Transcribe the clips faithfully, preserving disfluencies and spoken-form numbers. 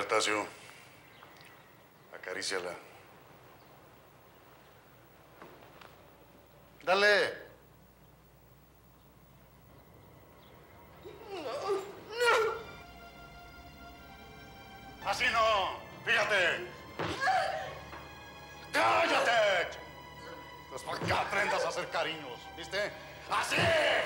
Artasio. Acaríciala. Dale. No, no. Así no. Fíjate. ¡Cállate! Pues para que aprendas a hacer cariños, ¿viste? ¡Así!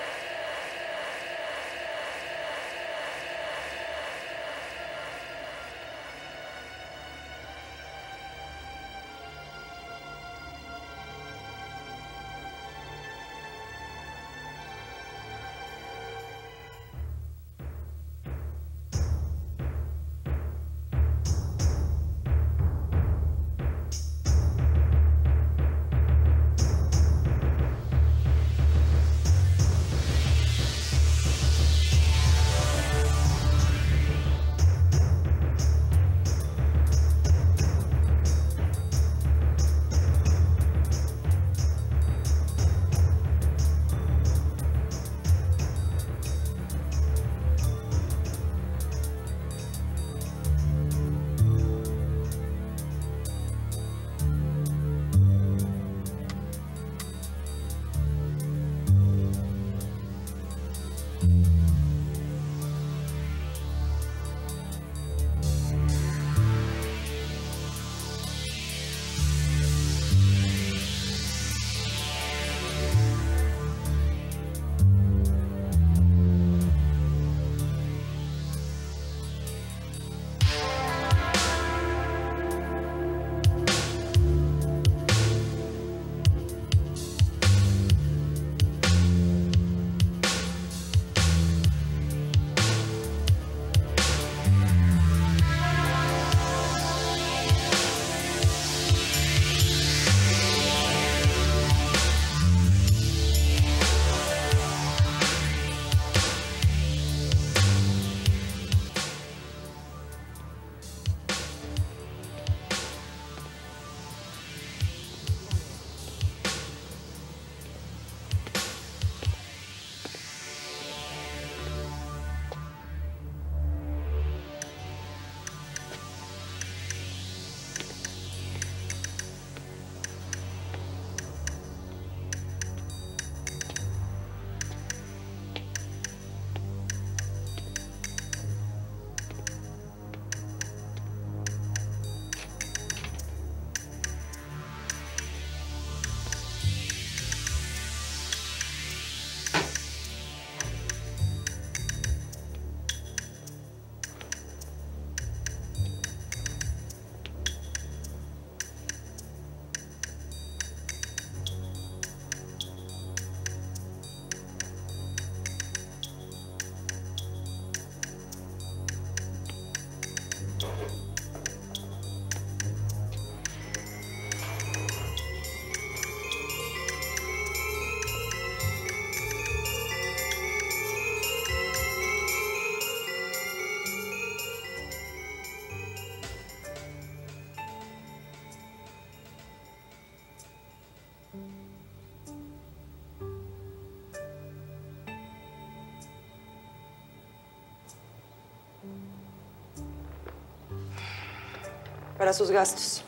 Para sus gastos.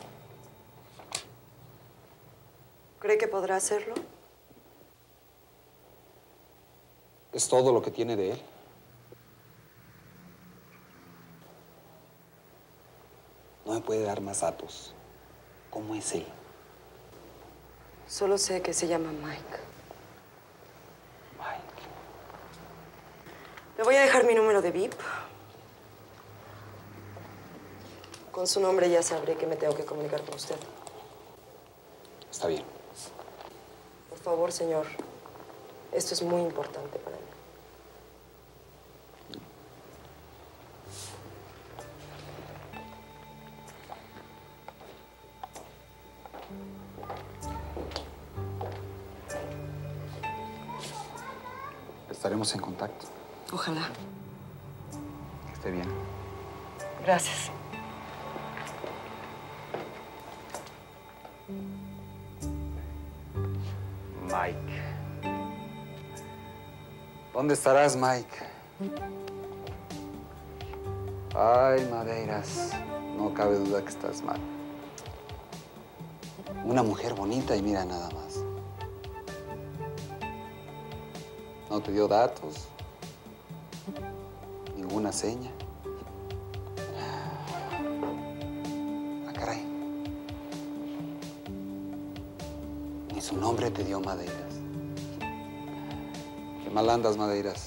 ¿Cree que podrá hacerlo? ¿Es todo lo que tiene de él? No me puede dar más datos. ¿Cómo es él? Solo sé que se llama Mike. Mike. Le voy a dejar mi número de V I P. Con su nombre ya sabré que me tengo que comunicar con usted. Está bien. Por favor, señor. Esto es muy importante para mí. Estaremos en contacto. Ojalá. Que esté bien. Gracias. Mike. ¿Dónde estarás, Mike? Ay, Madeiras, no cabe duda que estás mal. Una mujer bonita y mira nada más. No te dio datos, ninguna seña. Ah, caray. Ni su nombre te dio, Madeiras. Qué mal andas, Madeiras.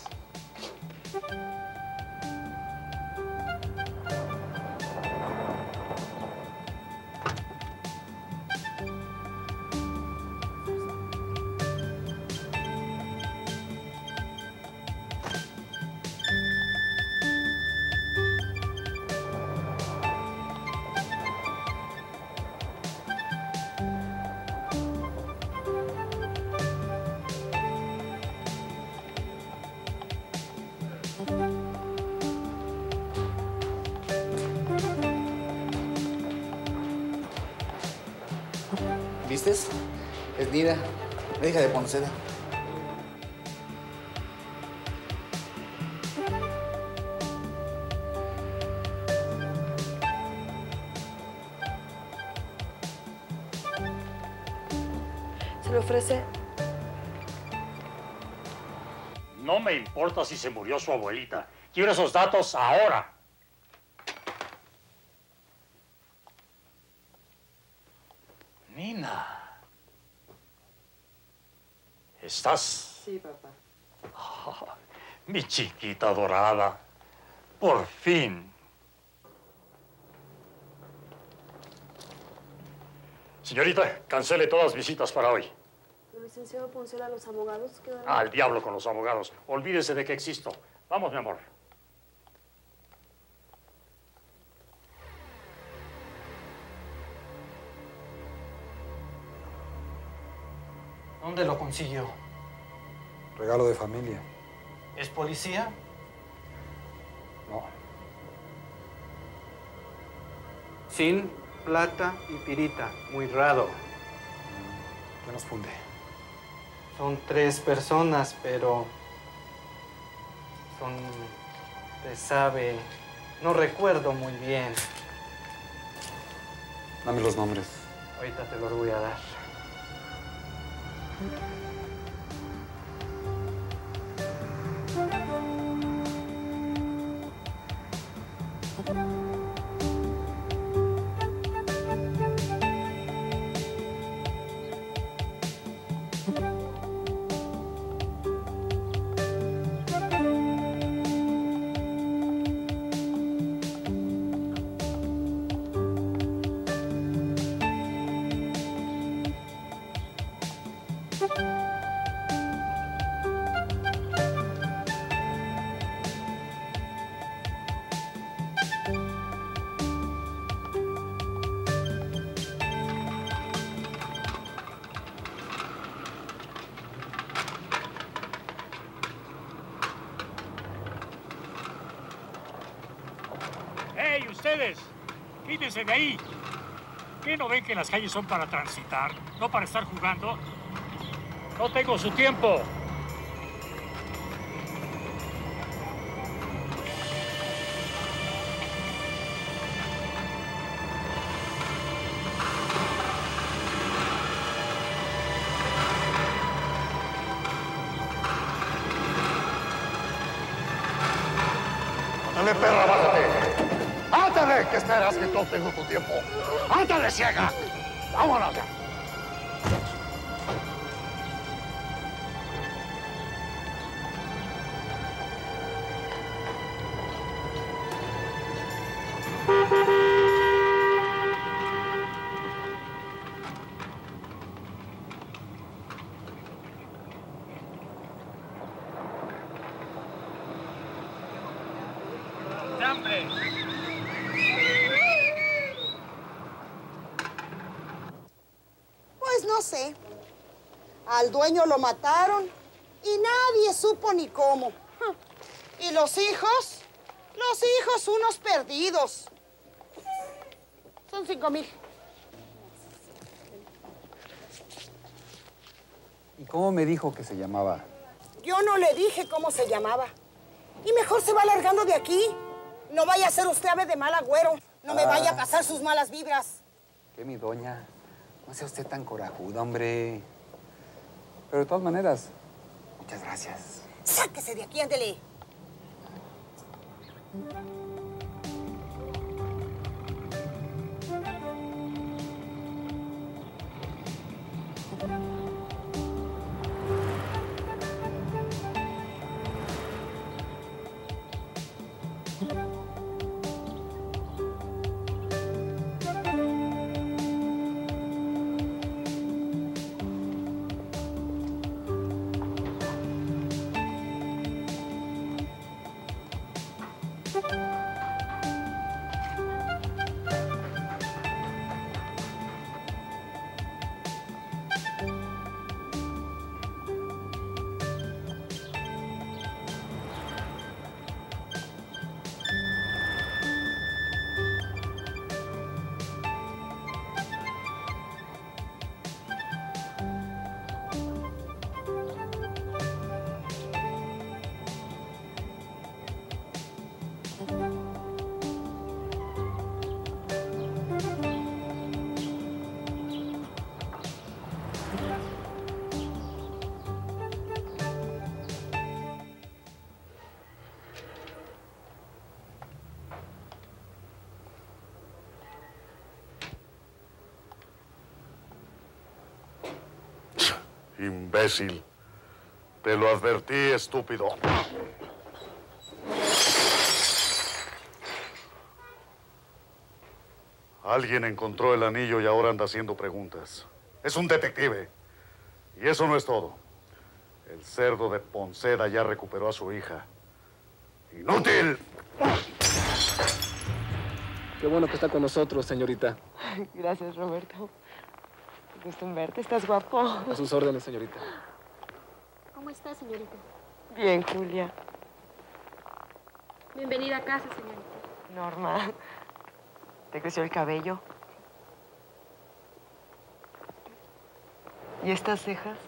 ¿Vistes? Es Nida, la hija de Ponceda. Se le ofrece... No me importa si se murió su abuelita. Quiero esos datos ahora. Nina. ¿Estás? Sí, papá. Oh, mi chiquita dorada. Por fin. Señorita, cancele todas visitas para hoy. El licenciado Poncela, los abogados quedaron... Al diablo con los abogados. Olvídese de que existo. Vamos, mi amor. ¿Dónde lo consiguió? Regalo de familia. ¿Es policía? No. Sin plata y pirita. Muy raro. ¿Qué nos funde? Son tres personas, pero... Son... Usted sabe... No recuerdo muy bien. Dame los nombres. Ahorita te los voy a dar. ¡Hey, ustedes! ¡Quítense de ahí! ¿Qué no ven que las calles son para transitar, no para estar jugando? ¡No tengo su tiempo! ¡Ándale, perra, bájate! ¡Ándale! ¿Qué esperas que no tengo tu tiempo? ¡Ándale, ciega! ¡Vámonos ya! ¡Hambre! Pues no sé. Al dueño lo mataron y nadie supo ni cómo. Y los hijos, los hijos unos perdidos. Son cinco mil. ¿Y cómo me dijo que se llamaba? Yo no le dije cómo se llamaba. Y mejor se va largando de aquí. No vaya a ser usted ave de mal agüero. No me Ah. vaya a pasar sus malas vibras. ¿Qué, mi doña? No sea usted tan corajuda, hombre. Pero de todas maneras, muchas gracias. Sáquese de aquí, ándele. Imbécil. Te lo advertí, estúpido. Alguien encontró el anillo y ahora anda haciendo preguntas. Es un detective. Y eso no es todo. El cerdo de Ponceda ya recuperó a su hija. ¡Inútil! Qué bueno que está con nosotros, señorita. Gracias, Roberto. Gusto en verte, estás guapo. A sus órdenes, señorita. ¿Cómo está, señorita? Bien, Julia. Bienvenida a casa, señorita. Norma, ¿te creció el cabello? ¿Y estas cejas?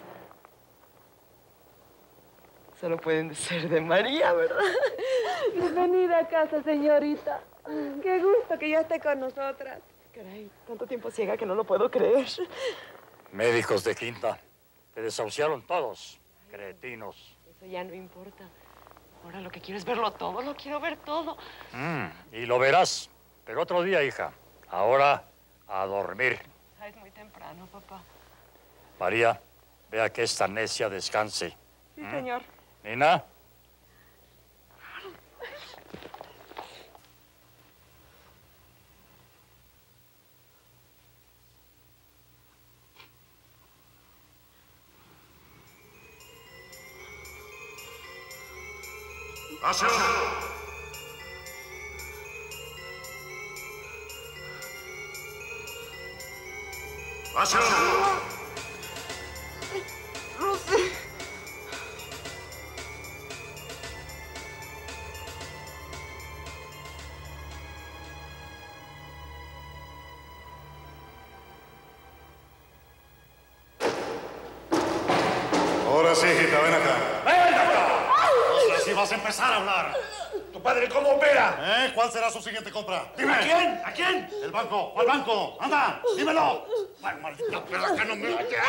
Solo pueden ser de María, ¿verdad? Bienvenida a casa, señorita. Qué gusto que ya esté con nosotras. Caray, tanto tiempo ciega que no lo puedo creer. Médicos de quinta. Te desahuciaron todos. Cretinos. Eso ya no importa. Ahora lo que quiero es verlo todo, lo quiero ver todo. Mm, y lo verás. Pero otro día, hija. Ahora, a dormir. Ah, es muy temprano, papá. María, vea que esta necia descanse. Sí, señor. Nina. ¡Acción! ¡Acción! Rosy. Ahora sí, hijita, ven acá. ¡Ven acá! Ahora sí vas a empezar a hablar. ¿Tu padre cómo opera? ¿Eh? ¿Cuál será su siguiente compra? Dime. ¿A quién? ¿A quién? El banco. ¿Cuál banco? ¡Anda! ¡Dímelo! Ay, maldita perra, que no me oyes.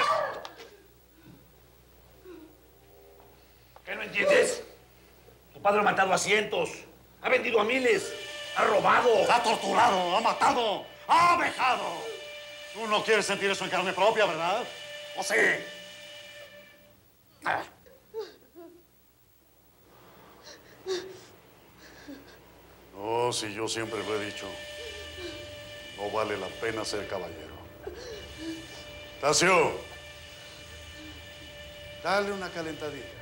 ¿Qué no entiendes? Tu padre ha matado a cientos, ha vendido a miles, ha robado. Ha torturado, ha matado, ha vejado. Tú no quieres sentir eso en carne propia, ¿verdad? ¿O sí? Ah. No, si yo siempre lo he dicho. No vale la pena ser caballero. Tasio, dale una calentadita.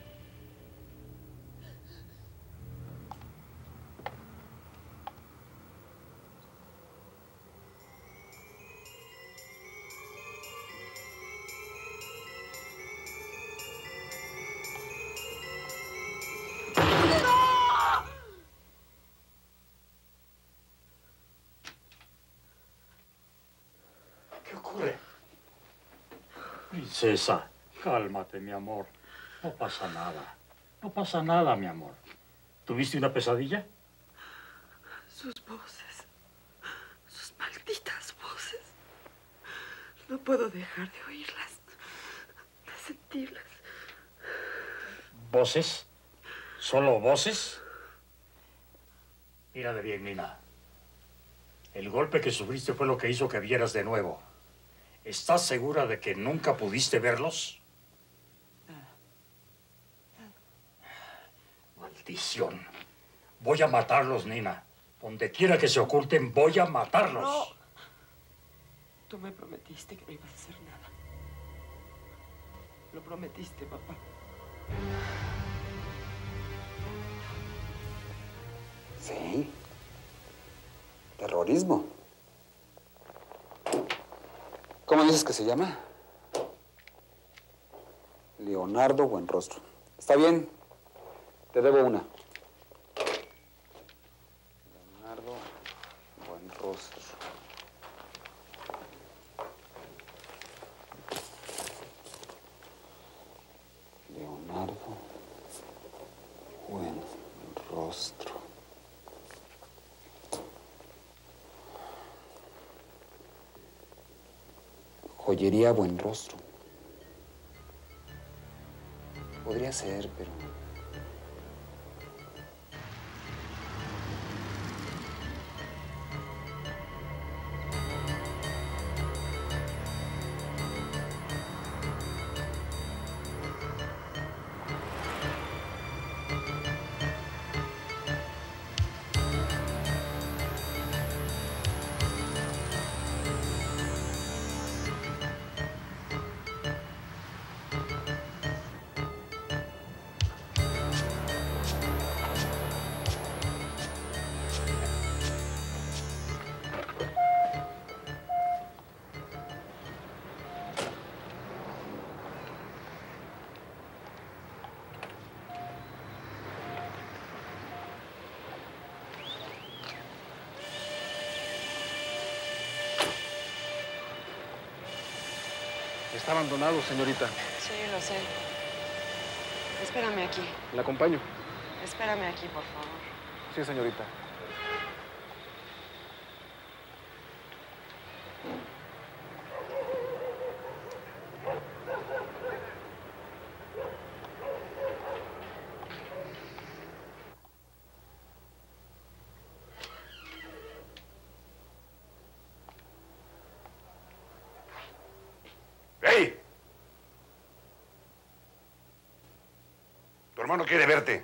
¿Qué ocurre? Princesa, cálmate, mi amor. No pasa nada. No pasa nada, mi amor. ¿Tuviste una pesadilla? Sus voces. Sus malditas voces. No puedo dejar de oírlas, de sentirlas. ¿Voces? ¿Solo voces? Mírame bien, Nina. El golpe que sufriste fue lo que hizo que vieras de nuevo. ¿Estás segura de que nunca pudiste verlos? Maldición. Voy a matarlos, Nina. Donde quiera que se oculten, voy a matarlos. No. Tú me prometiste que no ibas a hacer nada. Lo prometiste, papá. Sí. Terrorismo. ¿Cómo dices que se llama? Leonardo Buenrostro. Está bien. Te debo una. Leonardo Buenrostro. Leonardo Buenrostro. Joyería Buenrostro. Podría ser, pero... Está abandonado, señorita. Sí, lo sé. Espérame aquí. ¿La acompaño? Espérame aquí, por favor. Sí, señorita. ¡Ey! Tu hermano quiere verte.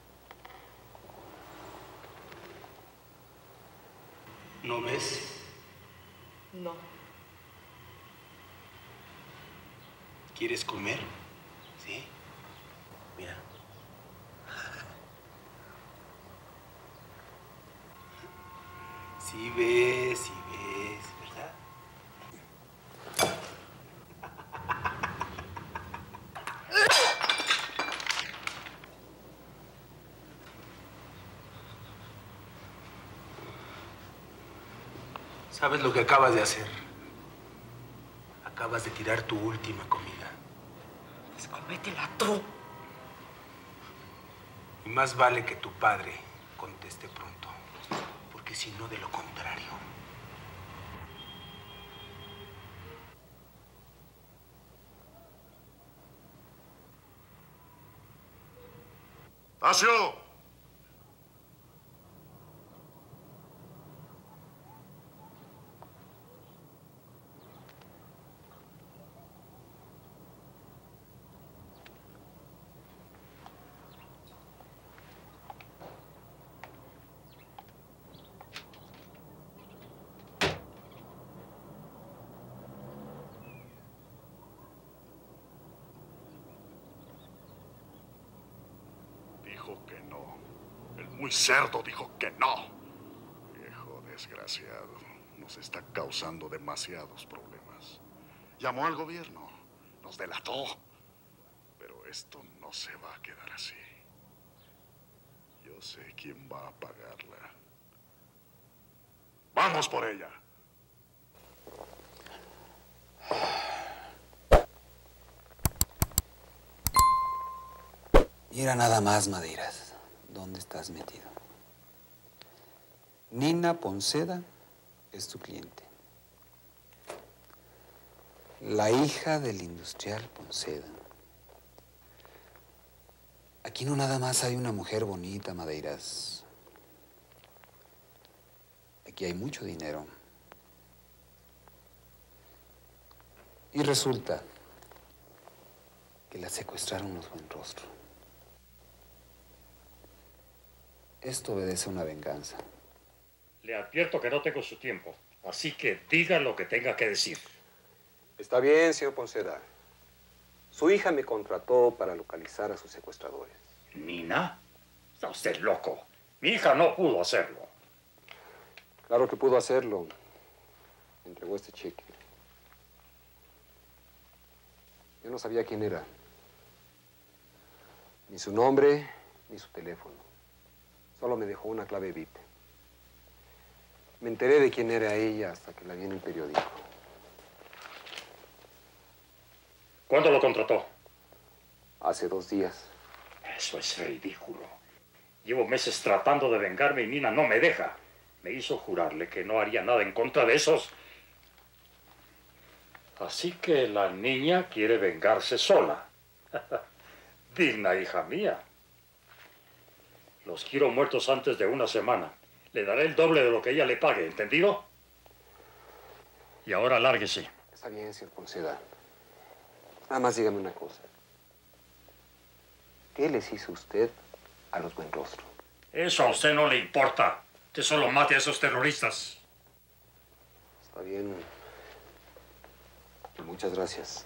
¿No ves? No. ¿Quieres comer? ¿Sí? Mira. Sí ves, sí ves, ¿verdad? ¿Sabes lo que acabas de hacer? Acabas de tirar tu última comida. Pues cómetela tú. Y más vale que tu padre conteste pronto, porque si no, de lo contrario. ¡Tasio! Dijo que no. El muy cerdo dijo que no. Viejo desgraciado. Nos está causando demasiados problemas. Llamó al gobierno. Nos delató. Pero esto no se va a quedar así. Yo sé quién va a pagarla. ¡Vamos por ella! Mira nada más, Madeiras, ¿dónde estás metido? Nina Ponceda es tu cliente. La hija del industrial Ponceda. Aquí no nada más hay una mujer bonita, Madeiras. Aquí hay mucho dinero. Y resulta que la secuestraron los Buenrostro. Esto obedece a una venganza. Le advierto que no tengo su tiempo, así que diga lo que tenga que decir. Está bien, señor Ponceda. Su hija me contrató para localizar a sus secuestradores. ¿Nina? Está usted loco. Mi hija no pudo hacerlo. Claro que pudo hacerlo. Me entregó este cheque. Yo no sabía quién era. Ni su nombre, ni su teléfono. Solo me dejó una clave V I P. Me enteré de quién era ella hasta que la vi en el periódico. ¿Cuándo lo contrató? Hace dos días. Eso es ridículo. Llevo meses tratando de vengarme y Nina no me deja. Me hizo jurarle que no haría nada en contra de esos. Así que la niña quiere vengarse sola. Digna hija mía. Los quiero muertos antes de una semana. Le daré el doble de lo que ella le pague, ¿entendido? Y ahora lárguese. Está bien, señor Ponceda. Nada más dígame una cosa. ¿Qué les hizo usted a los Buenrostro? Eso a usted no le importa. Usted solo mate a esos terroristas. Está bien. Muchas gracias.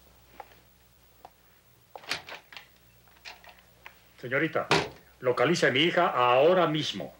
Señorita, localice a mi hija ahora mismo.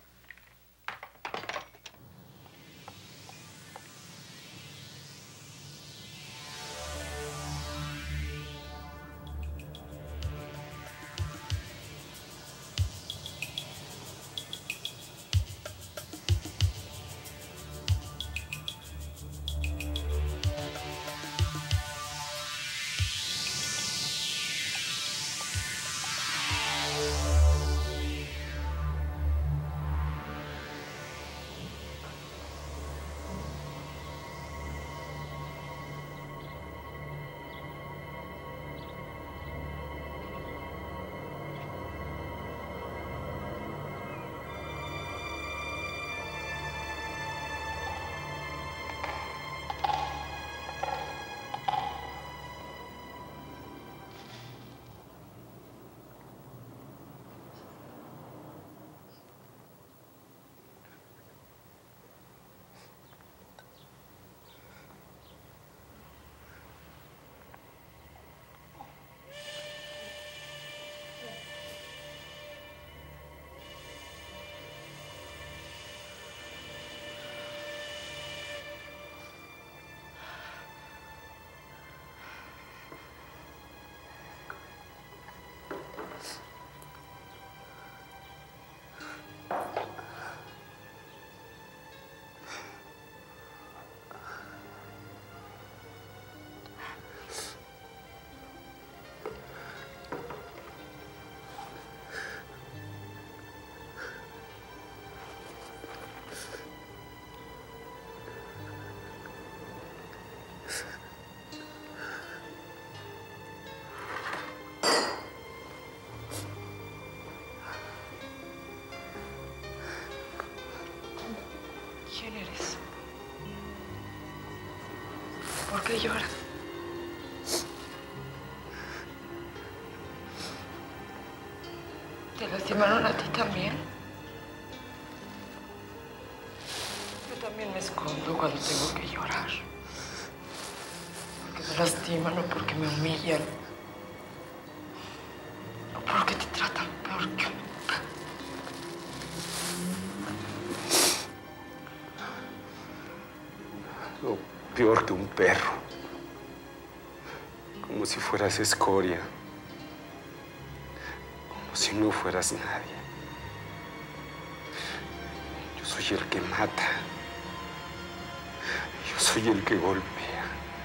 qué lloras? ¿Te lastimaron a ti también? Yo también me escondo cuando tengo que llorar. Porque me lastiman o porque me humillan. O porque te tratan peor que un... No, peor que un perro. Como si fueras escoria. Como si no fueras nadie. Yo soy el que mata. Yo soy el que golpea.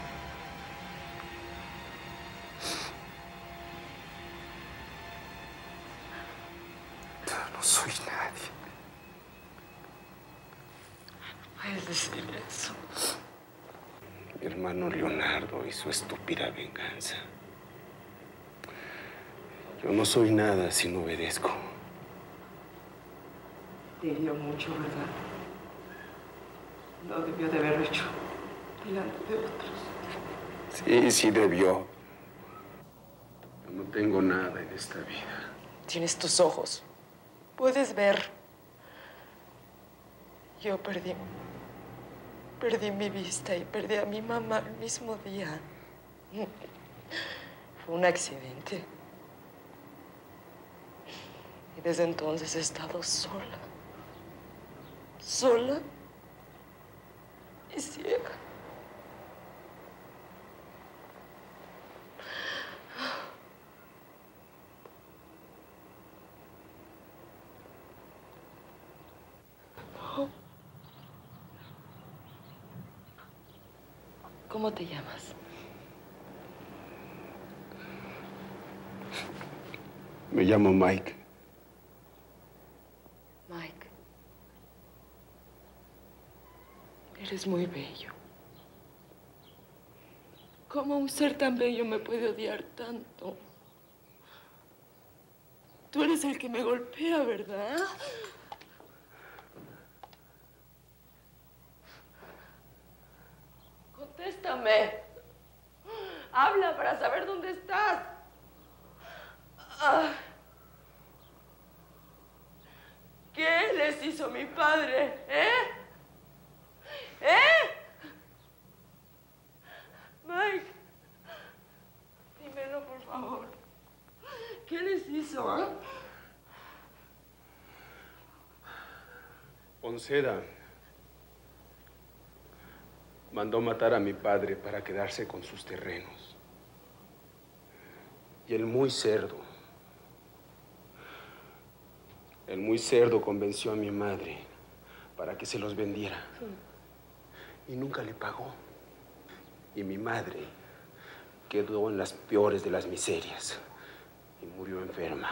No soy nadie. Puedes decir eso. Mi hermano Leonardo y su estúpida venganza. Yo no soy nada si no obedezco. Te hirió mucho, ¿verdad? No debió de haberlo hecho delante de otros. Sí, sí debió. Yo no tengo nada en esta vida. Tienes tus ojos. Puedes ver. Yo perdí... Perdí mi vista y perdí a mi mamá el mismo día. Fue un accidente. Y desde entonces he estado sola. Sola y ciega. ¿Cómo te llamas? Me llamo Mike. Mike. Eres muy bello. ¿Cómo un ser tan bello me puede odiar tanto? Tú eres el que me golpea, ¿verdad? Contéstame. Habla para saber dónde estás. Ah. ¿Qué les hizo mi padre? ¿Eh? ¿Eh? Mike, dímelo, por favor. ¿Qué les hizo, eh? Ponceda mandó matar a mi padre para quedarse con sus terrenos. Y el muy cerdo, el muy cerdo convenció a mi madre para que se los vendiera. Y nunca le pagó. Y mi madre quedó en las peores de las miserias y murió enferma.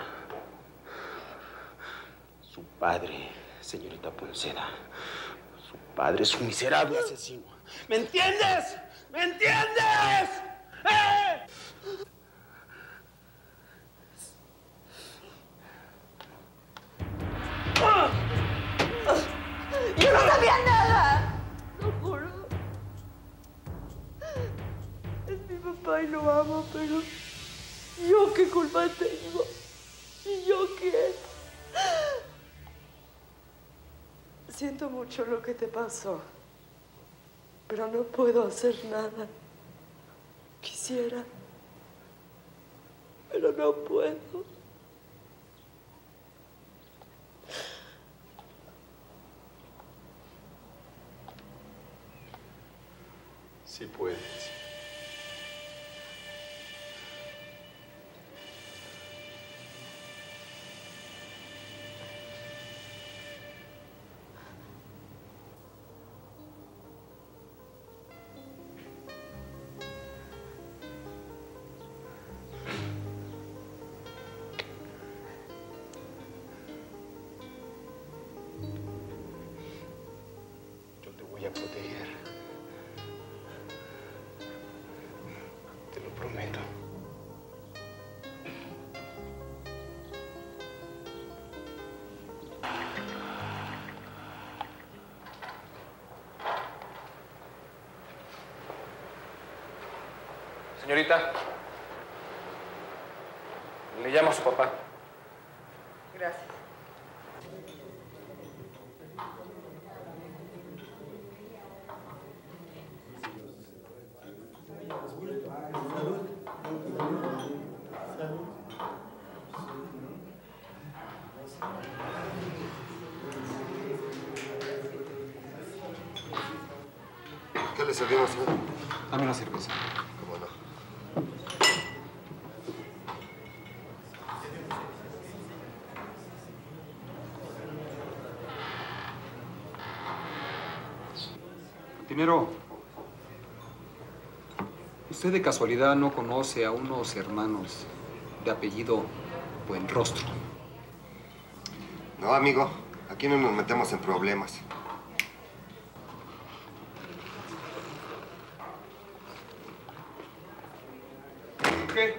Su padre, señorita Ponceda, su padre es un miserable asesino. ¿Me entiendes? ¿Me entiendes? ¡Eh! ¡Yo no sabía nada! Lo juro. Es mi papá y lo amo, pero... ¿yo qué culpa tengo? ¿Y yo qué? Siento mucho lo que te pasó, pero no puedo hacer nada. Quisiera, pero no puedo. Sí puedes. Yo te voy a proteger. Señorita, le llamo a su papá. Gracias. ¿Qué le servimos, señor? Dame una cerveza. ¿Cómo no? Primero, ¿usted de casualidad no conoce a unos hermanos de apellido Buenrostro? No, amigo. Aquí no nos metemos en problemas. ¿Qué?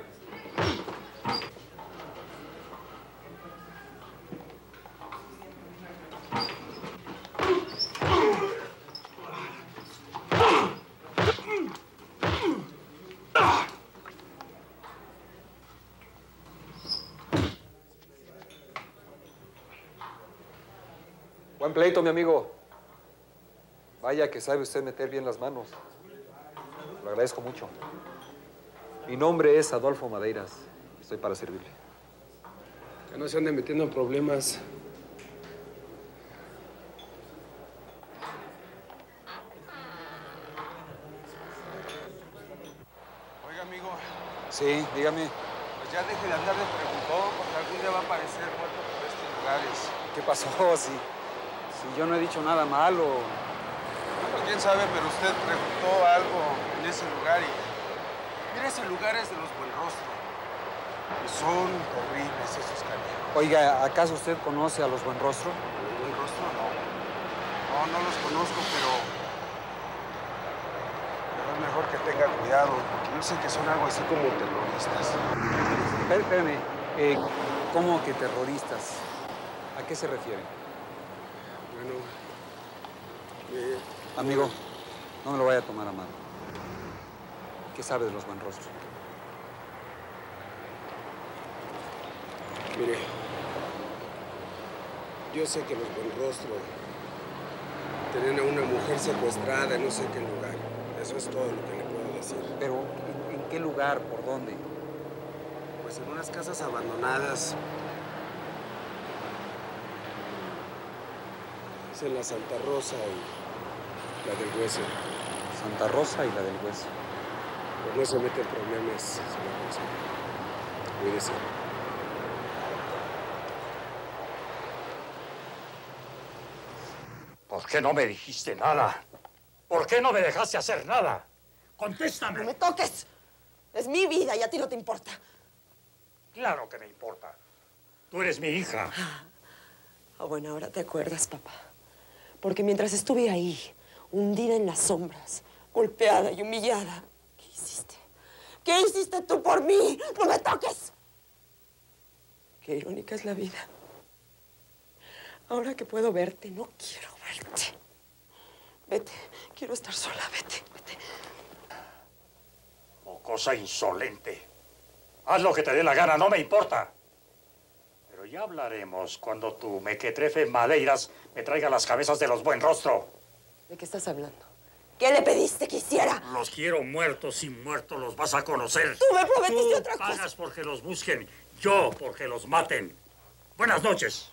Buen pleito, mi amigo. Vaya que sabe usted meter bien las manos. Lo agradezco mucho. Mi nombre es Adolfo Madeiras. Estoy para servirle. Que no se ande metiendo en problemas. Oiga, amigo, Sí, dígame. pues ya deje de andar de preguntón, porque algún día va a aparecer muerto por estos lugares. ¿Qué pasó? Si, si yo no he dicho nada malo. Bueno, quién sabe, pero usted preguntó algo en ese lugar y... Mira, ese lugar es de los Buenrostro. Y son horribles esos canijos. Oiga, ¿acaso usted conoce a los Buenrostro? ¿Los Buenrostro? No. No, no los conozco, pero... Pero es mejor que tenga cuidado, porque yo sé que son algo así como terroristas. Espé- Espérame, eh, ¿cómo que terroristas? ¿A qué se refiere? Bueno, eh, Amigo, no me lo vaya a tomar a mal. ¿Qué sabe de los Buenrostro? mire, yo sé que los Buenrostro tenían a una mujer secuestrada en no sé qué lugar. Eso es todo lo que le puedo decir. Pero, ¿en, en qué lugar? ¿Por dónde? Pues en unas casas abandonadas. Es en la Santa Rosa y la del Hueso. Santa Rosa y la del Hueso. Pues no se mete en problemas, señor Rosa. Cuídese. ¿Por qué no me dijiste nada? ¿Por qué no me dejaste hacer nada? ¡Contéstame! ¡No me toques! Es mi vida y a ti no te importa. Claro que me importa. Tú eres mi hija. Ah, bueno, ahora te acuerdas, papá. Porque mientras estuve ahí, hundida en las sombras, golpeada y humillada, ¿qué hiciste? ¿Qué hiciste tú por mí? ¡No me toques! Qué irónica es la vida. Ahora que puedo verte, no quiero verte. Vete, quiero estar sola, vete, vete. Oh, cosa insolente. Haz lo que te dé la gana, no me importa. Pero ya hablaremos cuando tu mequetrefe Madeiras me traiga las cabezas de los Buenrostro. ¿De qué estás hablando? ¿Qué le pediste que hiciera? Los quiero muertos y muertos los vas a conocer. Tú me prometiste Tú otra cosa. pagas porque los busquen, yo porque los maten. Buenas noches.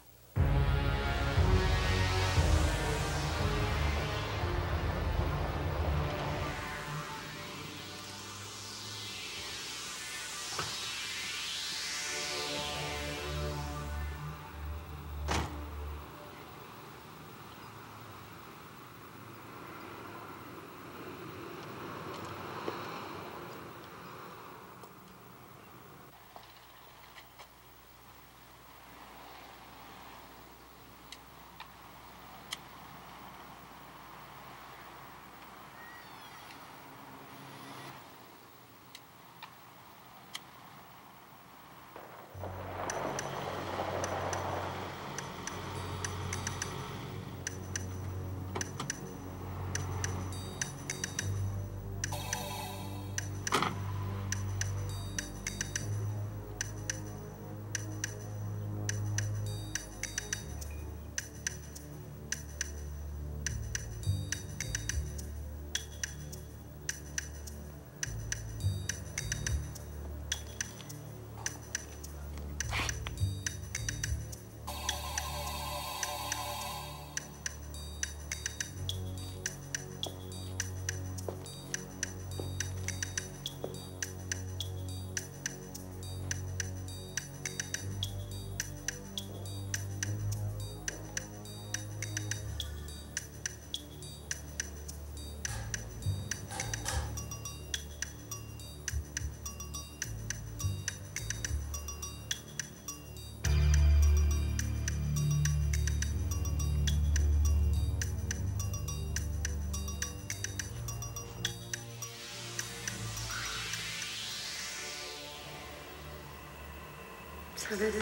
¿Sabes?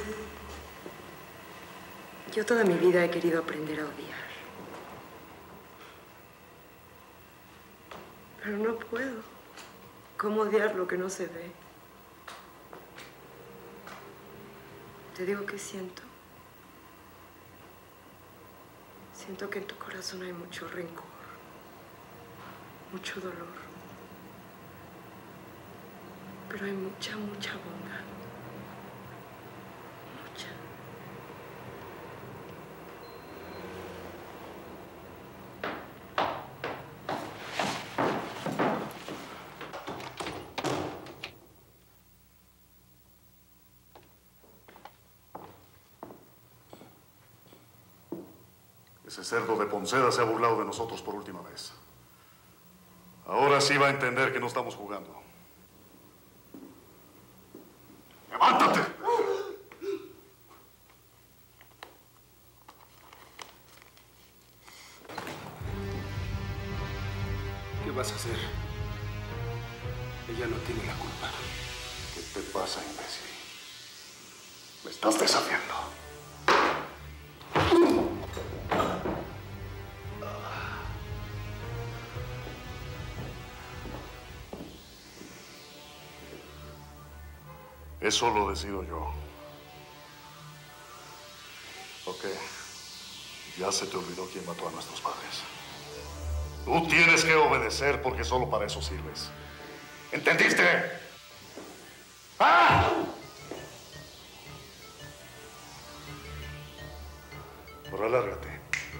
Yo toda mi vida he querido aprender a odiar. Pero no puedo. ¿Cómo odiar lo que no se ve? Te digo que siento. Siento que en tu corazón hay mucho rencor, mucho dolor. Pero hay mucha, mucha bondad. Mucha. Ese cerdo de Ponceda se ha burlado de nosotros por última vez. Ahora sí va a entender que no estamos jugando. ¡Levántate! ¿Qué vas a hacer? Ella no tiene la culpa. ¿Qué te pasa, imbécil? Me estás desafiando. Eso lo decido yo. Ok. Ya se te olvidó quién mató a nuestros padres. Tú tienes que obedecer porque solo para eso sirves. ¿Entendiste? ¡Ah! Ahora lárgate.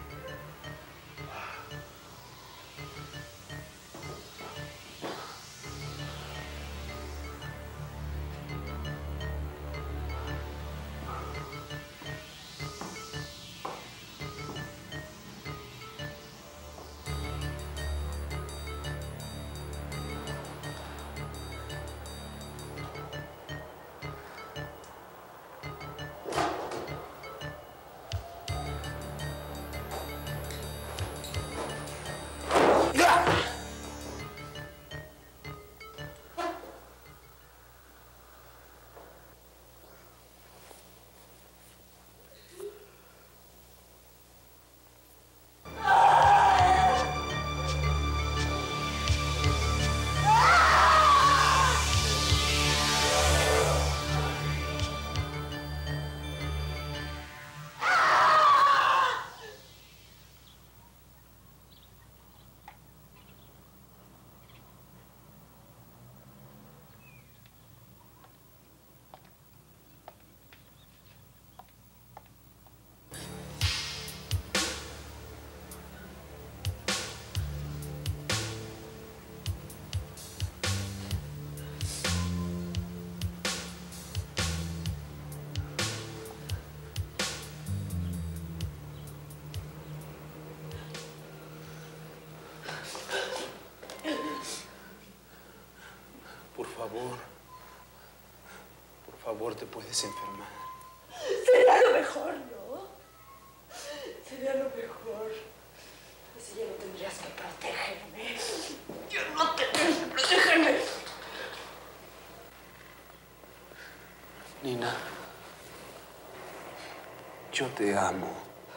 Por favor, por favor, te puedes enfermar. Sería lo mejor, ¿no? Sería lo mejor. Así ya no tendrías que protegerme. Ya no tendrías que protegerme. Nina, yo te amo.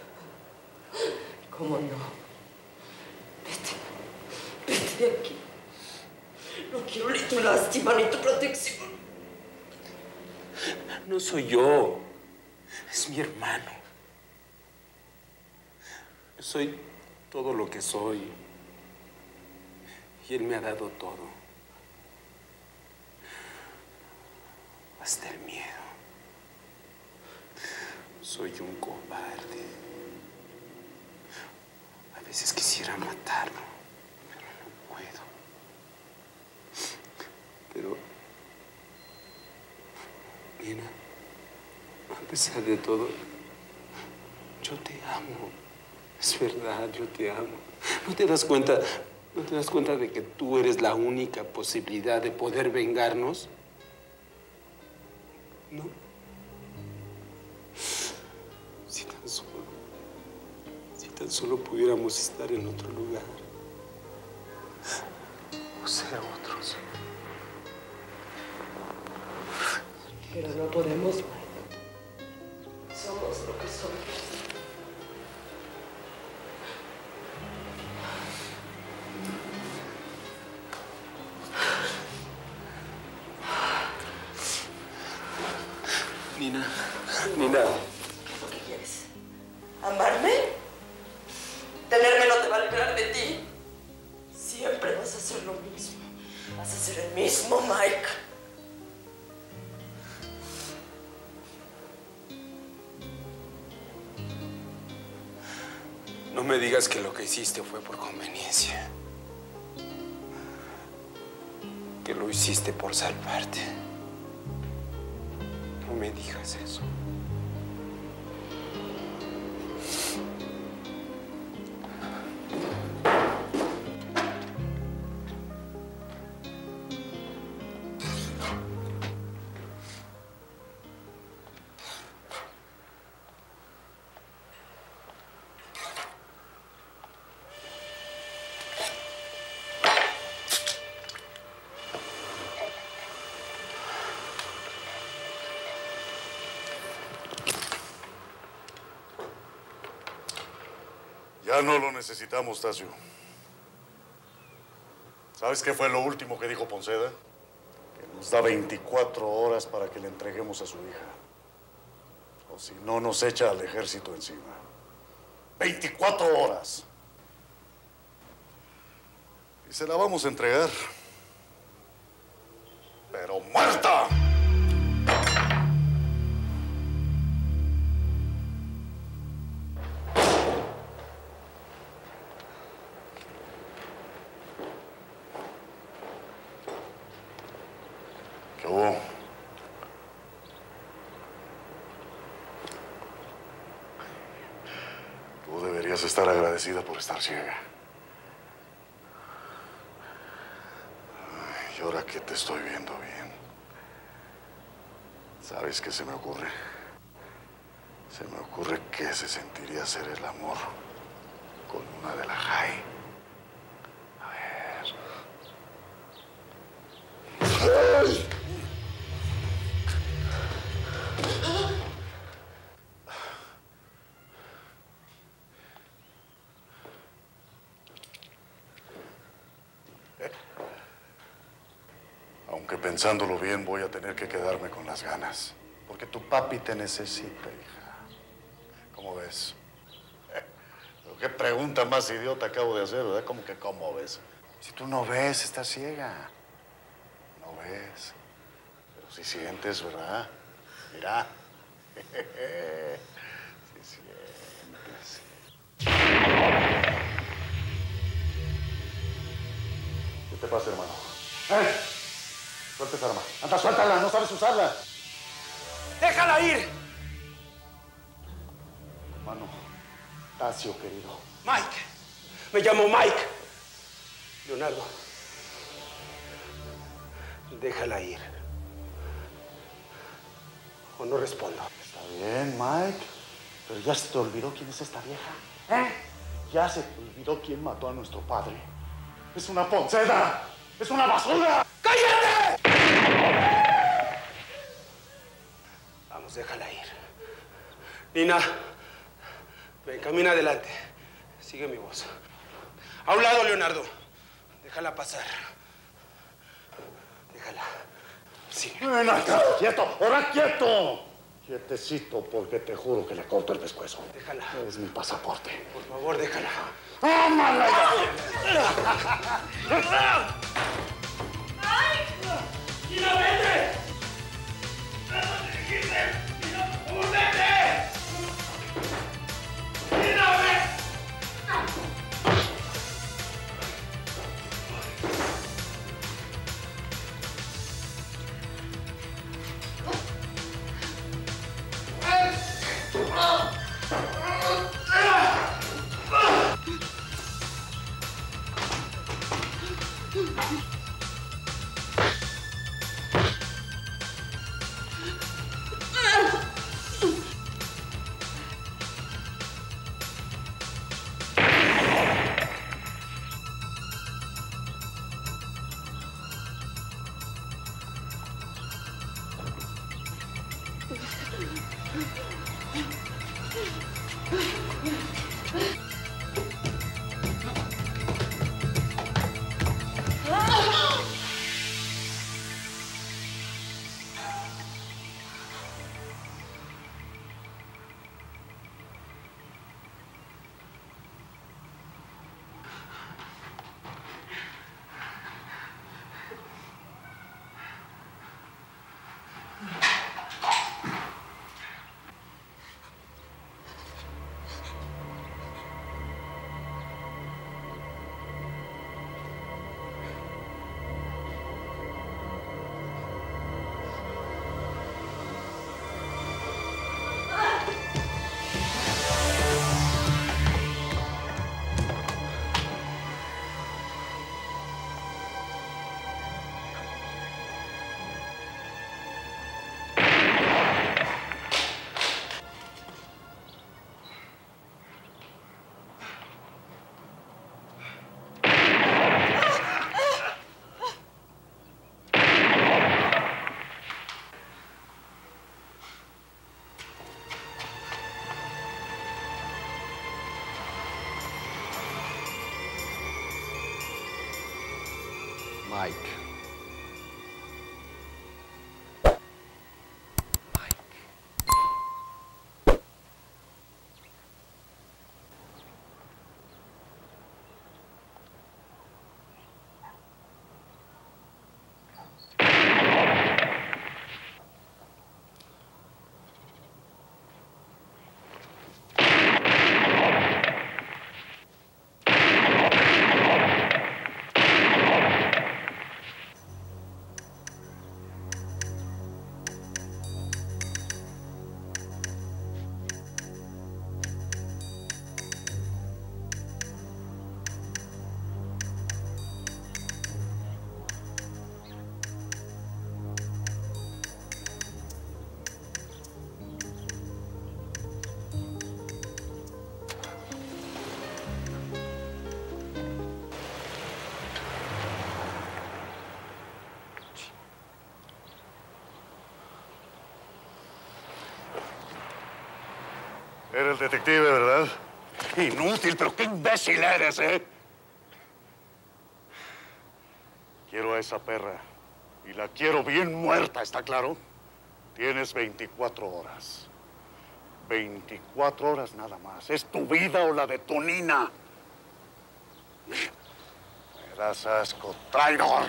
¿Cómo no? Vete. Vete de aquí. No quiero ni tu lástima ni tu protección. No soy yo. Es mi hermano. Yo soy todo lo que soy. Y él me ha dado todo. Hasta el miedo. Soy un cobarde. A veces quisiera matarlo, pero no puedo. Pero, Nina, a pesar de todo, yo te amo. Es verdad, yo te amo. ¿No te das cuenta, no te das cuenta de que tú eres la única posibilidad de poder vengarnos? ¿No? Si tan solo, si tan solo pudiéramos estar en otro lugar. O ser otros. Pero no podemos, Mike. Nina, Nina. ¿Qué quieres? ¿Amarme? Tenerme no te va a librar de ti. Siempre vas a hacer lo mismo. Vas a ser el mismo Mike. No me digas que lo que hiciste fue por conveniencia. Que lo hiciste por salvarte. No me digas eso. Ya no lo necesitamos, Tasio. ¿Sabes qué fue lo último que dijo Ponceda? Que nos da veinticuatro horas para que le entreguemos a su hija. O si no, nos echa al ejército encima. veinticuatro horas. Y se la vamos a entregar. Pero muerta. ¿Qué hubo? Tú deberías estar agradecida por estar ciega. Ay, y ahora que te estoy viendo bien, ¿sabes qué se me ocurre? Se me ocurre que se sentiría hacer el amor con una de la Jai. A ver. ¡Ay! Aunque pensándolo bien, voy a tener que quedarme con las ganas. Porque tu papi te necesita, hija. ¿Cómo ves? ¿Qué pregunta más idiota acabo de hacer, verdad? ¿Cómo que cómo ves? Si tú no ves, estás ciega. No ves. Pero sí sientes, ¿verdad? Mira. Sí sientes. ¿Qué te pasa, hermano? ¡Eh! Suelta esa arma. Anda, suéltala, no sabes usarla. ¡Déjala ir! Hermano, Tasio, querido. Mike. Me llamo Mike. Leonardo. Déjala ir. O no respondo. Está bien, Mike. Pero ya se te olvidó quién es esta vieja. ¿Eh? Ya se te olvidó quién mató a nuestro padre. Es una Ponceda. Es una basura. ¡Cállate! Vamos, déjala ir. Nina, ven, camina adelante. Sigue mi voz. A un lado, Leonardo. Déjala pasar. Déjala. Sí. Ven acá, quieto, ahora quieto. Quietecito, porque te juro que le corto el pescuezo. Déjala. Es mi pasaporte. Por favor, déjala. ¡Tómala! ¡Nina, vete! ¡Trata de dirigirte! ¡Nina, por favor, vete! ¡Nina, vete! Mike. Era el detective, ¿verdad? Inútil, pero qué imbécil eres, ¿eh? Quiero a esa perra. Y la quiero bien muerta, ¿está claro? Tienes veinticuatro horas. veinticuatro horas nada más. ¿Es tu vida o la de tu nina? Me das asco, traidor.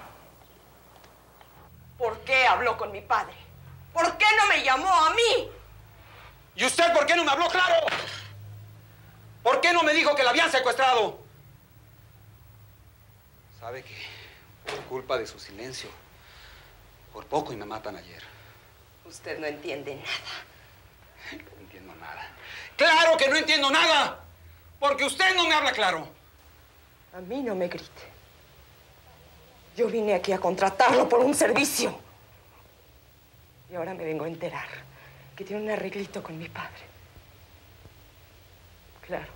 ¿Por qué habló con mi padre? ¿Por qué no me llamó a mí? ¿Y usted por qué no me habló claro? ¿Por qué no me dijo que la habían secuestrado? Sabe que por culpa de su silencio, por poco y me matan ayer. Usted no entiende nada. No entiendo nada. ¡Claro que no entiendo nada! Porque usted no me habla claro. A mí no me grite. Yo vine aquí a contratarlo por un servicio. Y ahora me vengo a enterar que tiene un arreglito con mi padre. Claro.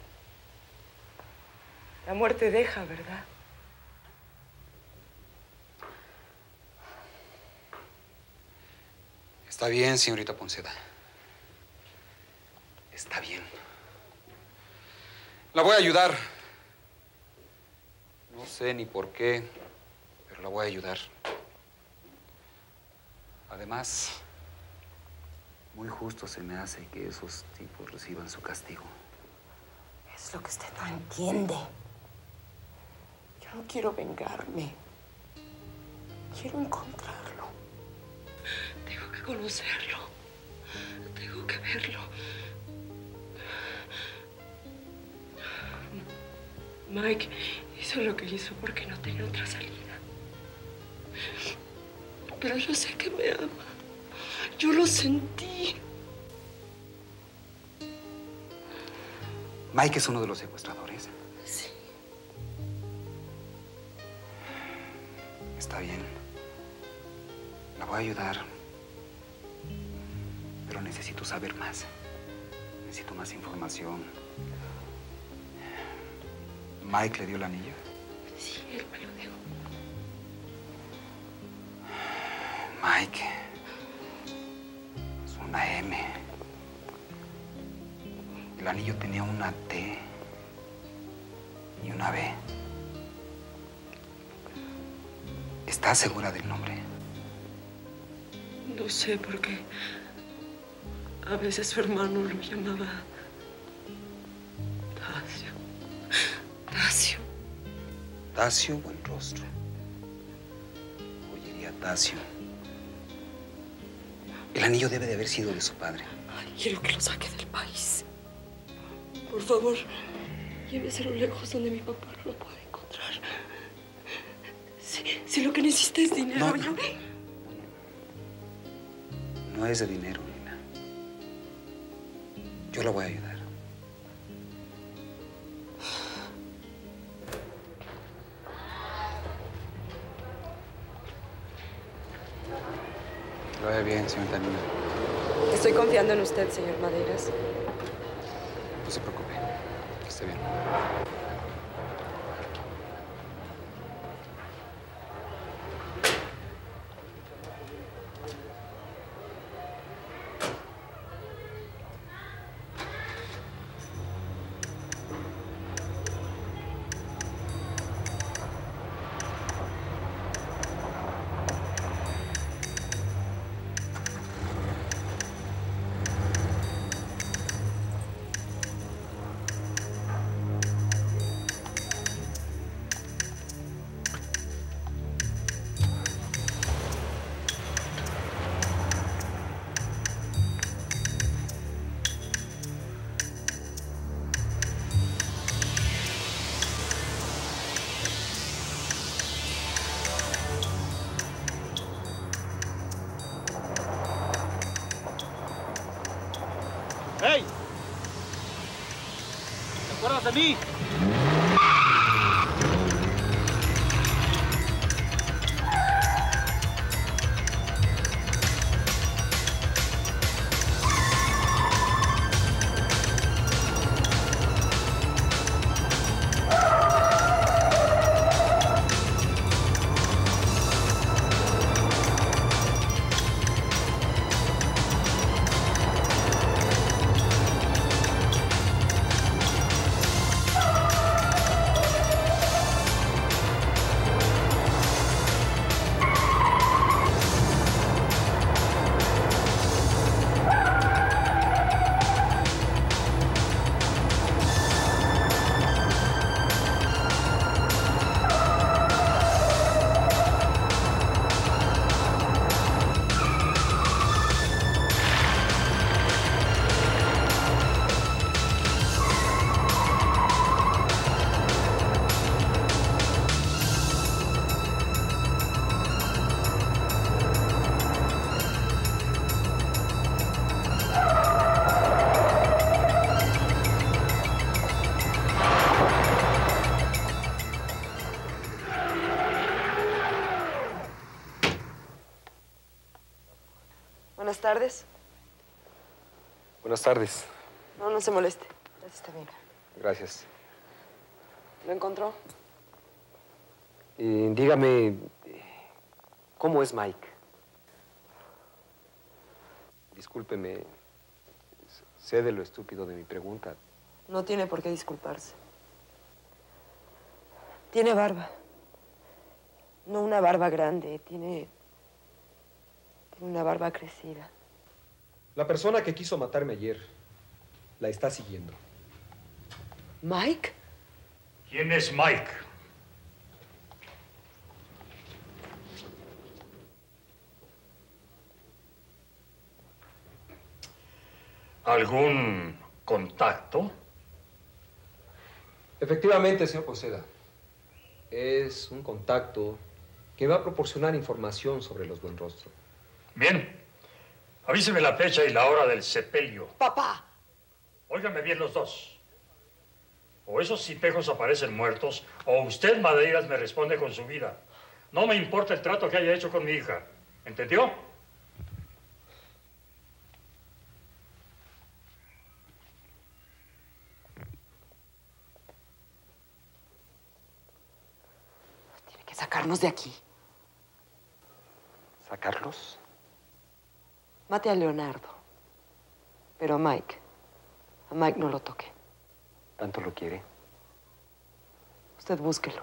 La muerte deja, ¿verdad? Está bien, señorita Ponceda. Está bien. La voy a ayudar. No sé ni por qué, pero la voy a ayudar. Además, muy justo se me hace que esos tipos reciban su castigo. Es lo que usted no entiende. Yo no quiero vengarme. Quiero encontrarlo. Tengo que conocerlo. Tengo que verlo. Mike hizo lo que hizo porque no tenía otra salida. Pero yo sé que me ama. Yo lo sentí. Mike es uno de los secuestradores. Sí. Está bien. La voy a ayudar. Pero necesito saber más. Necesito más información. ¿Mike le dio el anillo? Sí, él me lo dio. Mike. Es una M. El anillo tenía una T y una B. ¿Estás segura del nombre? No sé por qué. A veces su hermano lo llamaba Dacio. Dacio. Dacio, buen rostro. Oyería Dacio. El anillo debe de haber sido de su padre. Ay, quiero que lo saque del país. Por favor, lléveselo lejos donde mi papá no lo puede encontrar. Si, si lo que necesita es dinero, No, yo... no. No es de dinero, Nina. Yo la voy a ayudar. Que lo vaya bien, señorita Nina. Estoy confiando en usted, señor Madeiras. No se preocupe. Que esté bien. ¡Hey! ¿Te acuerdas de mí? Buenas tardes. Buenas tardes. No, no se moleste. Está bien. Gracias. ¿Lo encontró? Y dígame, ¿cómo es Mike? Discúlpeme, sé de lo estúpido de mi pregunta. No tiene por qué disculparse. Tiene barba. No una barba grande, tiene... tiene una barba crecida. La persona que quiso matarme ayer la está siguiendo. ¿Mike? ¿Quién es Mike? ¿Algún contacto? Efectivamente, señor Ponceda. Es un contacto que va a proporcionar información sobre los Buenrostro. Bien. Avíseme la fecha y la hora del sepelio. ¡Papá! Óigame bien los dos. O esos cipejos aparecen muertos, o usted, Madeiras, me responde con su vida. No me importa el trato que haya hecho con mi hija. ¿Entendió? Tiene que sacarnos de aquí. ¿Sacarlos? Mate a Leonardo. Pero a Mike, a Mike no lo toque. ¿Tanto lo quiere? Usted búsquelo.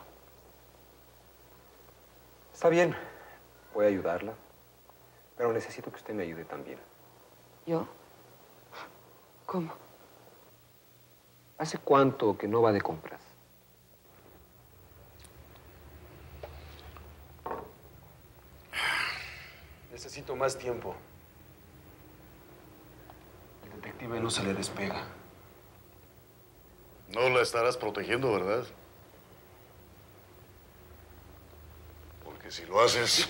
Está bien, voy a ayudarla. Pero necesito que usted me ayude también. ¿Yo? ¿Cómo? ¿Hace cuánto que no va de compras? Necesito más tiempo. El detective no se le despega. No la estarás protegiendo, ¿verdad? Porque si lo haces...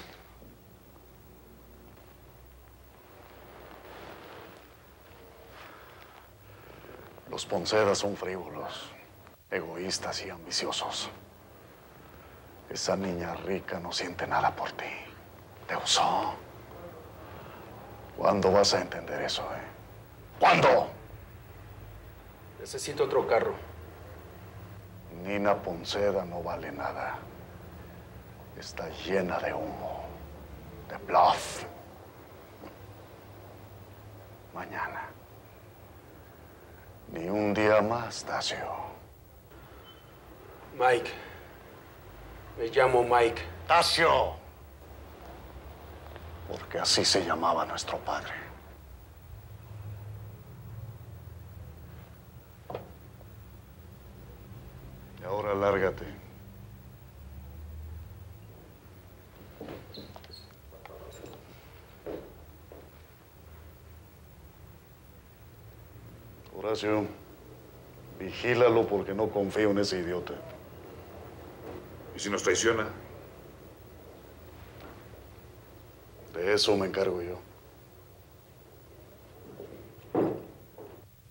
Los Poncedas son frívolos, egoístas y ambiciosos. Esa niña rica no siente nada por ti. Te usó. ¿Cuándo vas a entender eso, eh? ¿Cuándo? Necesito otro carro. Nina Ponceda no vale nada. Está llena de humo, de bluff. Mañana. Ni un día más, Tasio. Mike. Me llamo Mike. ¡Tasio! Porque así se llamaba nuestro padre. Y ahora lárgate. Horacio, vigílalo porque no confío en ese idiota. ¿Y si nos traiciona? De eso me encargo yo.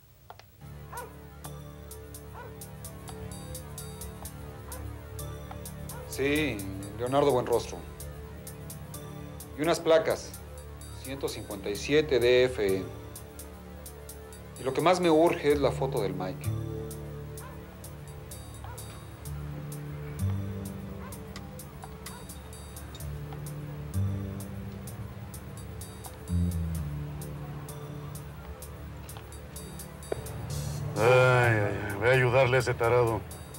Sí, Leonardo Buenrostro. Y unas placas, ciento cincuenta y siete D F. Y lo que más me urge es la foto del Mike. Ay, ay, ay, voy a ayudarle a ese tarado.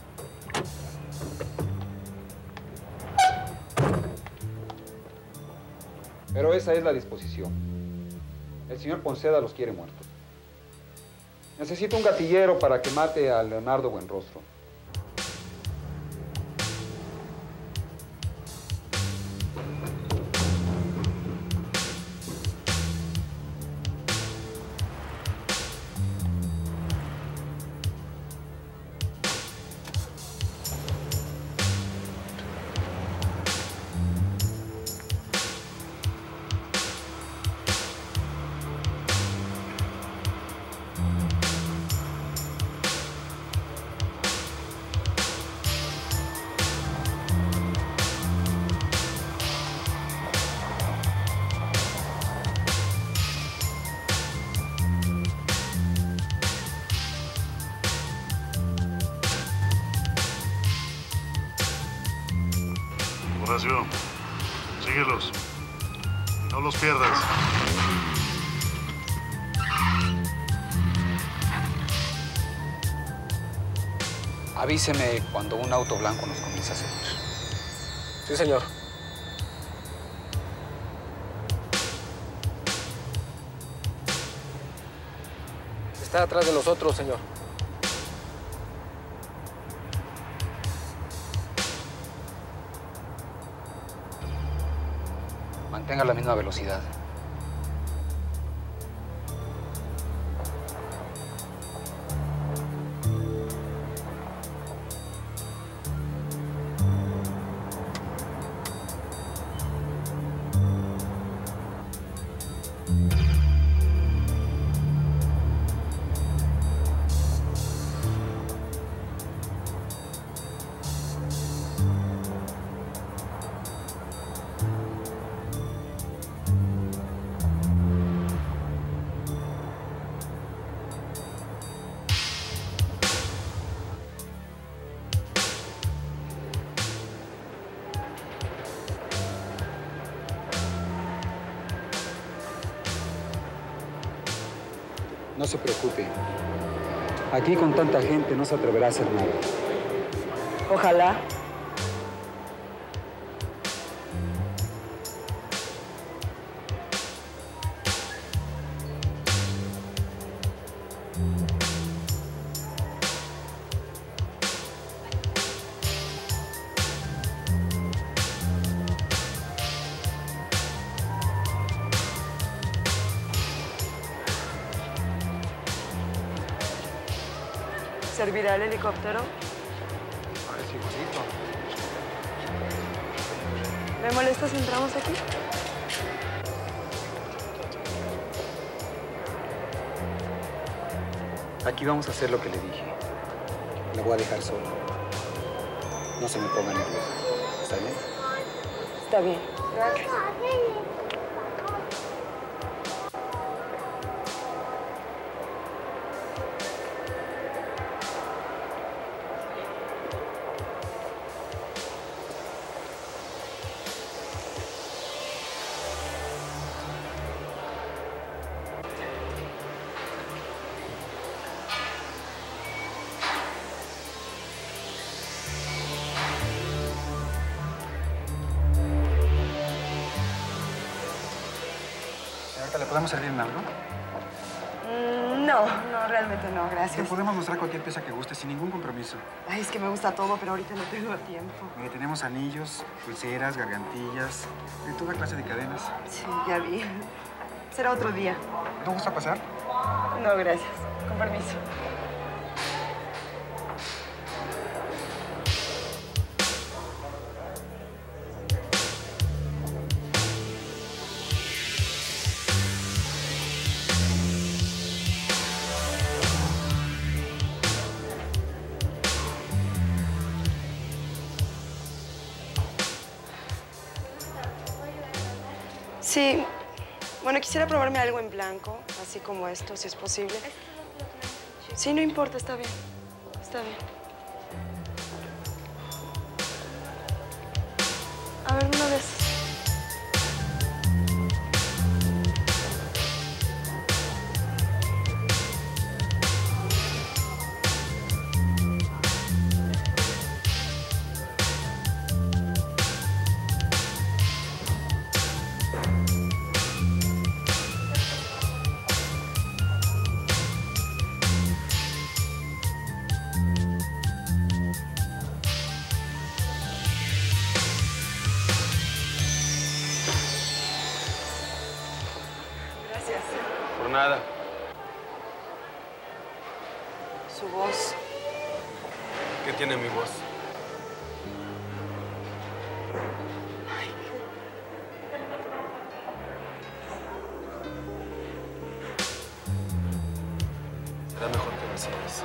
Pero esa es la disposición. El señor Ponceda los quiere muertos. Necesito un gatillero para que mate a Leonardo Buenrostro. Horacio, síguelos. No los pierdas. Avíseme cuando un auto blanco nos comience a seguir. Sí, señor. Está atrás de nosotros, señor. Mantenga la misma velocidad. No se preocupe. Aquí con tanta gente no se atreverá a hacer nada. Ojalá. ¿Servirá el helicóptero? Parece igualito. ¿Me molesta si entramos aquí? Aquí vamos a hacer lo que le dije. La voy a dejar sola. No se me ponga nerviosa. ¿Está bien? Está bien. Gracias. ¿Le podemos servir en algo? Mm, no, no, realmente no, gracias. Le podemos mostrar cualquier pieza que guste, sin ningún compromiso. Ay, es que me gusta todo, pero ahorita no tengo tiempo. Mire, tenemos anillos, pulseras, gargantillas, de toda clase de cadenas. Sí, ya vi. Será otro día. ¿No gusta pasar? No, gracias. Con permiso. Sí. Bueno, quisiera probarme algo en blanco, así como esto, si es posible. Sí, no importa, está bien. Está bien. A ver, una vez. Por nada. Su voz. ¿Qué tiene mi voz? Será mejor que me sigas.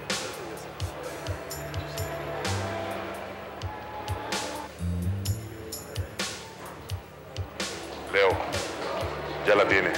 Leo, ya la tiene.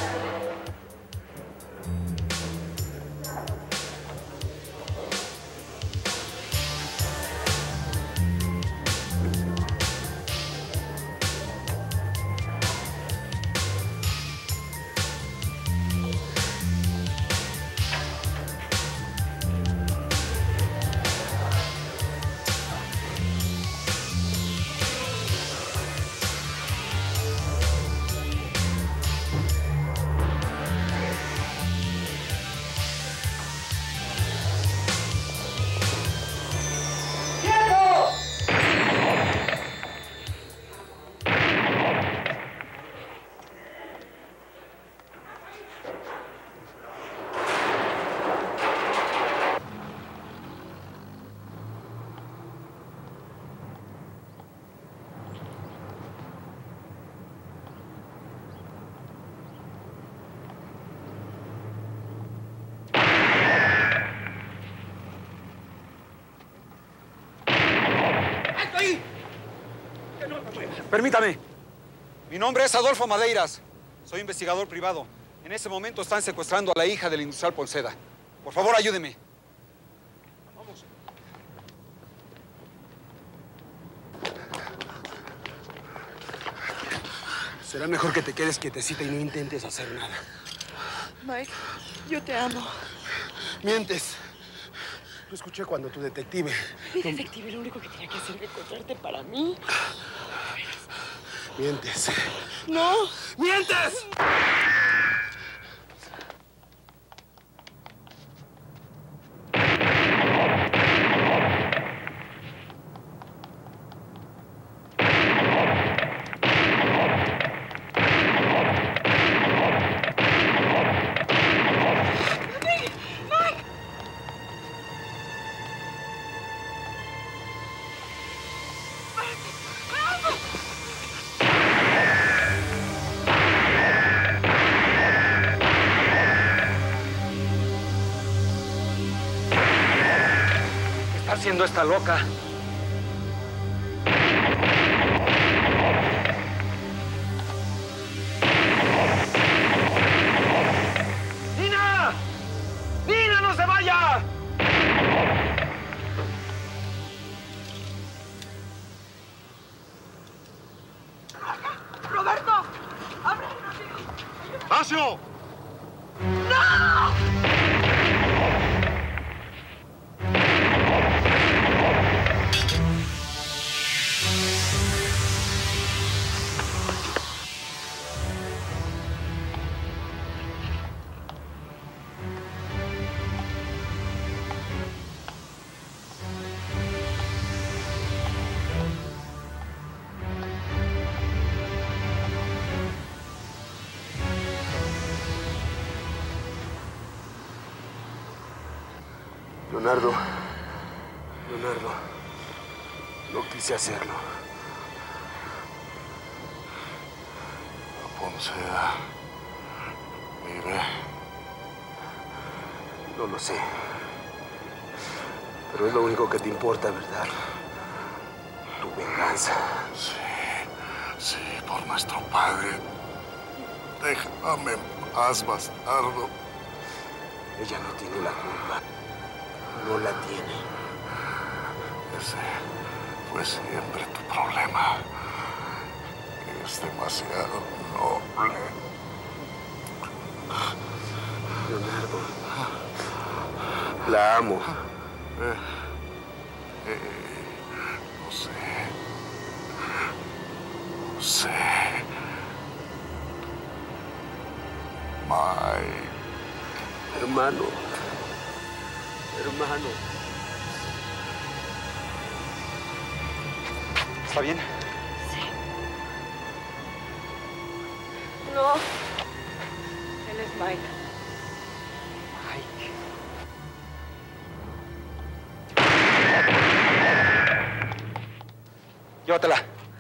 Permítame. Mi nombre es Adolfo Madeiras. Soy investigador privado. En ese momento están secuestrando a la hija del industrial Ponceda. Por favor, ayúdeme. Vamos. Será mejor que te quedes quietecita y no intentes hacer nada. Mike, yo te amo. Mientes. Lo escuché cuando tu detective... Mi detective lo único que tenía que hacer era encontrarte para mí. Mientes. ¡No! ¡Mientes! Haciendo esta loca. ¡Nina! ¡Nina, no se vaya! ¡Roberto! ¡Abre! ¡Pacio! ¡No! Leonardo, Leonardo, no quise hacerlo. Ponceda vive. No lo sé. Pero es lo único que te importa, ¿verdad? Tu venganza. Sí, sí, por nuestro padre. Déjame en paz, bastardo. Ella no tiene la culpa. No la tiene. Ese fue siempre tu problema. Es demasiado noble. Leonardo. La amo. Eh, eh, no sé. No sé. Mike. Hermano. Hermano. ¿Está bien? No. Él es Mike. Mike. Llévatela.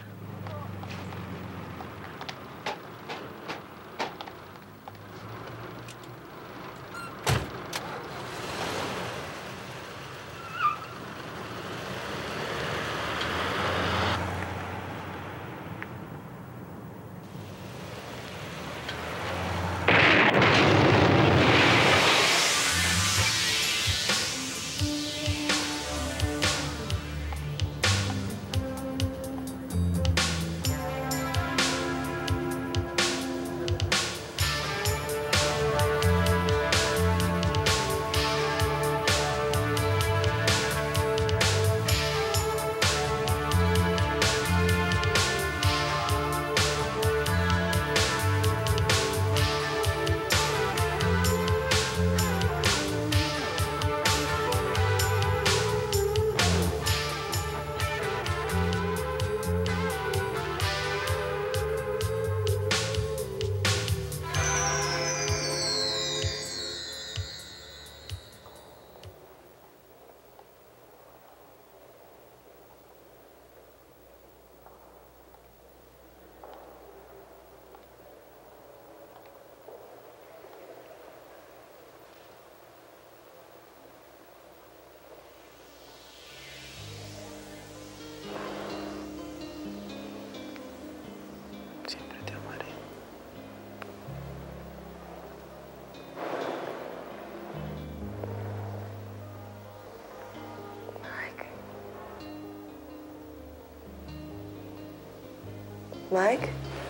Mike.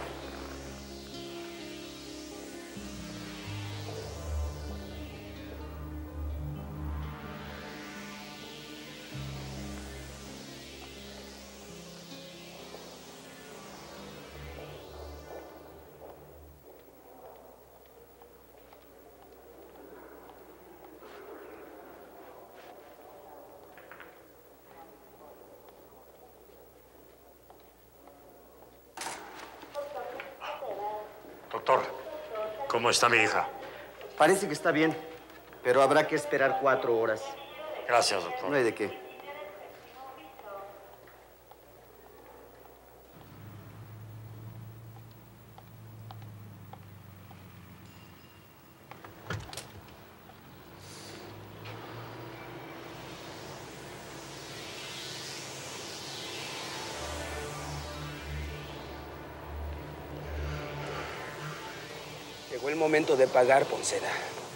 Doctor, ¿cómo está mi hija? Parece que está bien, pero habrá que esperar cuatro horas. Gracias, doctor. No hay de qué. Llegó el momento de pagar, Ponceda.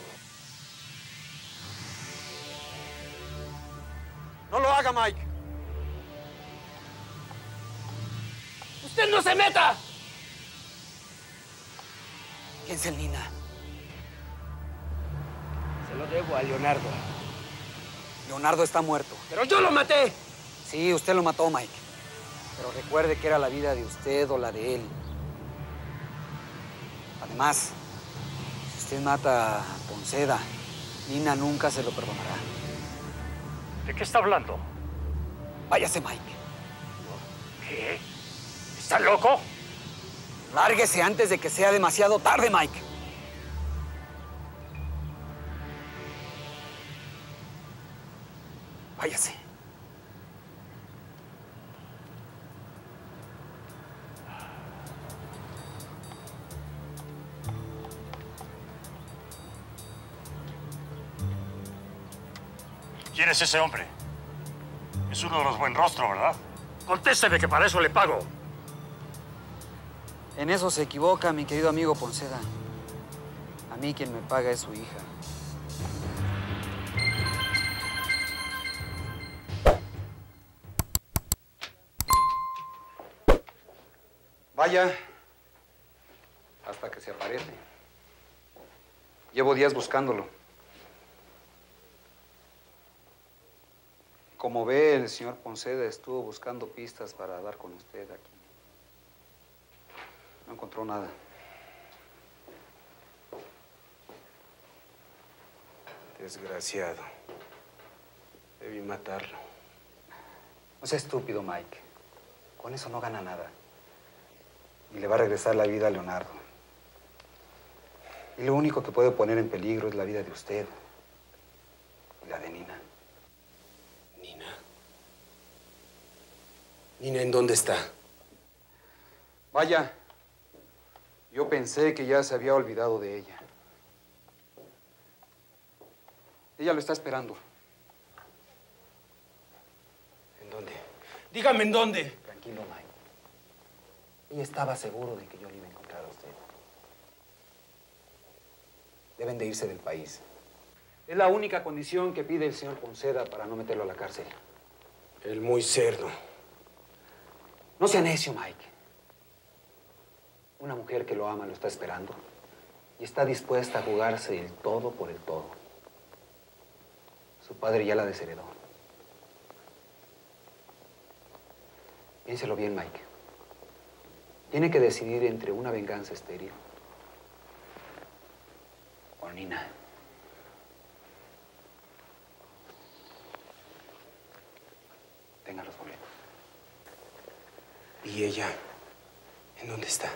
¡No lo haga, Mike! ¡Usted no se meta! ¿Quién es el Nina? Se lo debo a Leonardo. Leonardo está muerto. ¡Pero yo lo maté! Sí, usted lo mató, Mike. Pero recuerde que era la vida de usted o la de él. Además, si usted mata a Ponceda, Nina nunca se lo perdonará. ¿De qué está hablando? Váyase, Mike. ¿Qué? ¿Está loco? Lárguese antes de que sea demasiado tarde, Mike. Váyase. ¿Quién es ese hombre? Es uno de los buen rostro, ¿verdad? Contésteme, que para eso le pago. En eso se equivoca, mi querido amigo Ponceda. A mí quien me paga es su hija. Vaya, hasta que se aparece. Llevo días buscándolo. Como ve, el señor Ponceda estuvo buscando pistas para dar con usted aquí. No encontró nada. Desgraciado. Debí matarlo. No sea estúpido, Mike. Con eso no gana nada. Y le va a regresar la vida a Leonardo. Y lo único que puede poner en peligro es la vida de usted y la de Nina. ¿Nina? ¿Nina en dónde está? Vaya, yo pensé que ya se había olvidado de ella. Ella lo está esperando. ¿En dónde? Dígame en dónde. Tranquilo, Mike. Ella estaba seguro de que yo le iba a encontrar a usted. Deben de irse del país. Es la única condición que pide el señor Ponceda para no meterlo a la cárcel. El muy cerdo. No sea necio, Mike. Una mujer que lo ama lo está esperando y está dispuesta a jugarse el todo por el todo. Su padre ya la desheredó. Piénselo bien, Mike. Tiene que decidir entre una venganza estéril o Nina. Tenga los boletos. ¿Y ella? ¿En dónde está?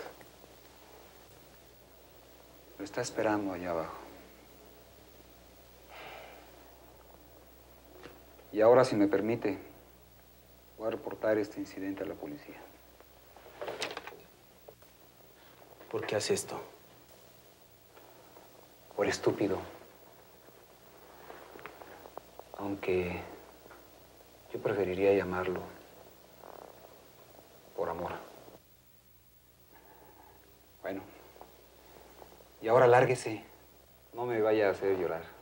Lo está esperando allá abajo. Y ahora, si me permite, voy a reportar este incidente a la policía. ¿Por qué hace esto? Por estúpido. Aunque yo preferiría llamarlo por amor. Bueno. Y ahora lárguese. No me vaya a hacer llorar.